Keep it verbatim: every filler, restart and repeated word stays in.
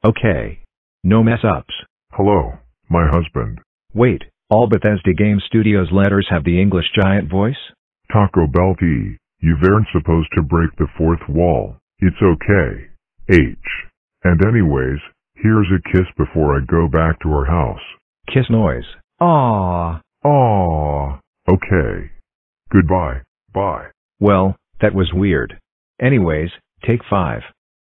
Okay. No mess-ups. Hello, my husband. Wait, all Bethesda Game Studios letters have the English giant voice? Taco Bell T, you weren't supposed to break the fourth wall. It's okay. H. And anyways, here's a kiss before I go back to our house. Kiss noise. Aww. Aww. Okay. Goodbye. Bye. Well, that was weird. Anyways, take five.